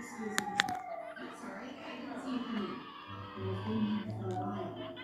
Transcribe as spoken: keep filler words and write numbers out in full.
Excuse me. I'm sorry, I didn't see you come in. But I've been here for a while.